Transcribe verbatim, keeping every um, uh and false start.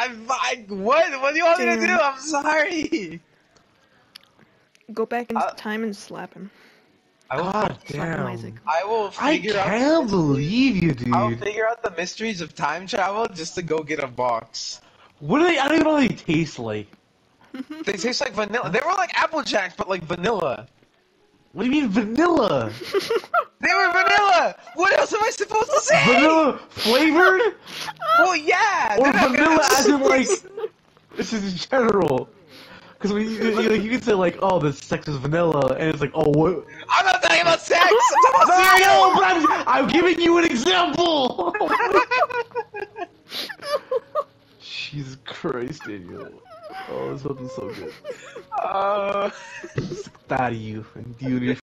I'm, I, what? What do you want Damn. me to do? I'm sorry. Go back in uh, time and slap him. I will, God damn. Isaac. I will figure I can't out believe you, dude. I'll figure out the mysteries of time travel just to go get a box. What do they? I don't even know what they taste like. They taste like vanilla. They were like Apple Jacks, but like vanilla. What do you mean vanilla? They were vanilla! What else am I supposed to say? Vanilla flavored? Well, yeah! Or vanilla vanilla as in like... This is in general. Because when you, you, you can say like, oh, the sex is vanilla, and it's like, oh, what? I'm not talking about sex! I'm talking about I cereal! know, but I'm, I'm giving you an example! Jesus Christ, Daniel. Oh, this fucking so good. Uh... Sick out of you. And you and your